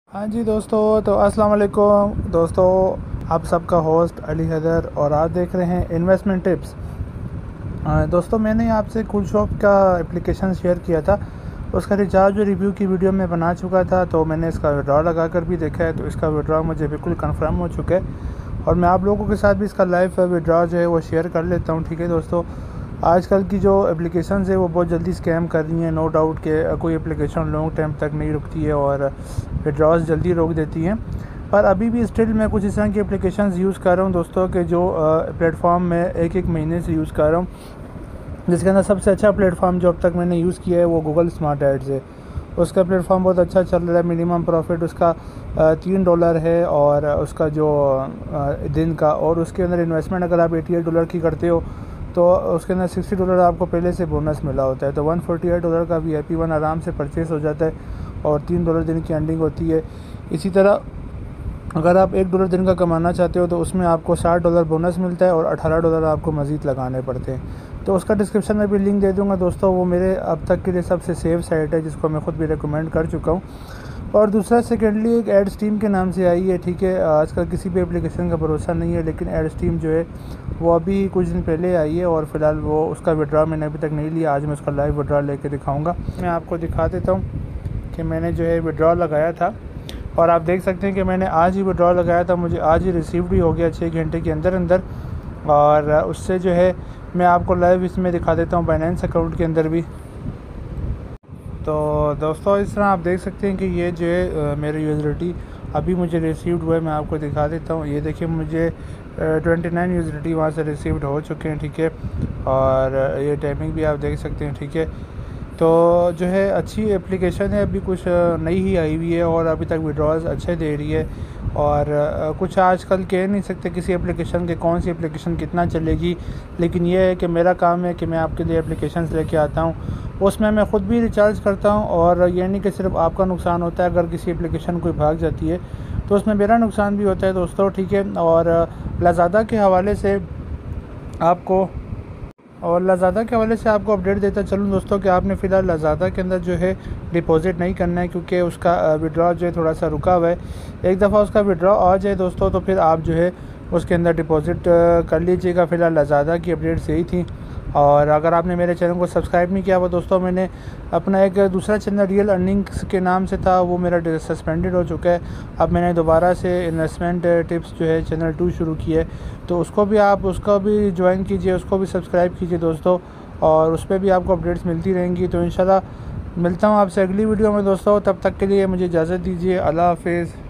हाँ जी दोस्तों, तो अस्सलाम वालेकुम दोस्तों। आप सबका होस्ट अली हैदर और आप देख रहे हैं इन्वेस्टमेंट टिप्स। दोस्तों, मैंने आपसे कूल शॉप का एप्लीकेशन शेयर किया था। उसका रिचार्ज और रिव्यू की वीडियो मैं बना चुका था, तो मैंने इसका विड्रॉ लगा कर भी देखा है। तो इसका विड्रॉ मुझे बिल्कुल कंफर्म हो चुका है और मैं आप लोगों के साथ भी इसका लाइव विड्रॉ जो है वो शेयर कर लेता हूँ। ठीक है दोस्तों, आजकल की जो एप्लीकेशंस है वो बहुत जल्दी स्कैम कर रही हैं। नो डाउट के कोई एप्लीकेशन लॉन्ग टाइम तक नहीं रुकती है और विड्रॉज जल्दी रोक देती हैं। पर अभी भी स्टिल मैं कुछ इस तरह की एप्लीकेशंस यूज़ कर रहा हूँ दोस्तों, के जो प्लेटफॉर्म में एक महीने से यूज़ कर रहा हूँ, जिसके अंदर सबसे अच्छा प्लेटफॉर्म जो अब तक मैंने यूज़ किया है वो गूगल स्मार्ट एड्स है। उसका प्लेटफॉर्म बहुत अच्छा चल रहा है। मिनिमम प्रॉफिट उसका $3 है और उसका जो दिन का, और उसके अंदर इन्वेस्टमेंट अगर आप $88 की करते हो तो उसके अंदर $60 आपको पहले से बोनस मिला होता है। तो $148 का VIP1 आराम से परचेस हो जाता है और $3 दिन की एंडिंग होती है। इसी तरह अगर आप $1 दिन का कमाना चाहते हो तो उसमें आपको $60 बोनस मिलता है और $18 आपको मज़ीद लगाने पड़ते हैं। तो उसका डिस्क्रिप्शन में भी लिंक दे दूंगा दोस्तों। वो मेरे अब तक के लिए सबसे सेफ साइट है, जिसको मैं ख़ुद भी रिकमेंड कर चुका हूँ। और दूसरा सेकेंडली एक एड स्ट्रीम के नाम से आई है। ठीक है, आजकल किसी भी एप्लीकेशन का भरोसा नहीं है, लेकिन एड स्ट्रीम जो है वो अभी कुछ दिन पहले आई है और फ़िलहाल वो उसका विड्रॉ मैंने अभी तक नहीं लिया। आज मैं उसका लाइव विड्रॉ लेके दिखाऊँगा। मैं आपको दिखा देता हूँ कि मैंने जो है विड्रॉ लगाया था और आप देख सकते हैं कि मैंने आज ही विड्रॉ लगाया था। मुझे आज ही रिसीव भी हो गया 6 घंटे के अंदर अंदर। और उससे जो है मैं आपको लाइव इसमें दिखा देता हूँ बाइनेंस अकाउंट के अंदर भी। तो दोस्तों, इस तरह आप देख सकते हैं कि ये जो है मेरी यूज़िलिटी अभी मुझे रिसीव्ड हुआ है। मैं आपको दिखा देता हूँ। ये देखिए, मुझे 29 यूज़िलिटी वहाँ से रिसीव्ड हो चुके हैं। ठीक है, और ये टाइमिंग भी आप देख सकते हैं। ठीक है, तो जो है अच्छी एप्लीकेशन है, अभी कुछ नई ही आई हुई है और अभी तक विड्रॉल्स अच्छे दे रही है। और कुछ आजकल कह नहीं सकते किसी एप्लीकेशन के कौन सी एप्लीकेशन कितना चलेगी, लेकिन ये है कि मेरा काम है कि मैं आपके लिए एप्लीकेशंस लेके आता हूँ। उसमें मैं ख़ुद भी रिचार्ज करता हूँ और ये नहीं कि सिर्फ आपका नुकसान होता है। अगर किसी एप्लीकेशन कोई भाग जाती है तो उसमें मेरा नुकसान भी होता है दोस्तों। ठीक है, और लाज़ादा के हवाले से आपको अपडेट देता चलूँ दोस्तों कि आपने फ़िलहाल लाज़ादा के अंदर जो है डिपॉज़िट नहीं करना है, क्योंकि उसका विड्रॉ जो है थोड़ा सा रुका हुआ है। एक दफ़ा उसका विड्रॉ आ जाए दोस्तों तो फिर आप जो है उसके अंदर डिपॉज़िट कर लीजिएगा। फ़िलहाल लाज़ादा की अपडेट्स यही थी। और अगर आपने मेरे चैनल को सब्सक्राइब नहीं किया हुआ दोस्तों, मैंने अपना एक दूसरा चैनल रियल अर्निंग्स के नाम से था, वो मेरा सस्पेंडेड हो चुका है। अब मैंने दोबारा से इन्वेस्टमेंट टिप्स जो है चैनल 2 शुरू किया है, तो उसको भी ज्वाइन कीजिए, उसको भी सब्सक्राइब कीजिए दोस्तों, और उस पर भी आपको अपडेट्स मिलती रहेंगी। तो इंशाल्लाह मिलता हूँ आपसे अगली वीडियो में दोस्तों। तब तक के लिए मुझे इजाज़त दीजिए। अल्लाह हाफिज़।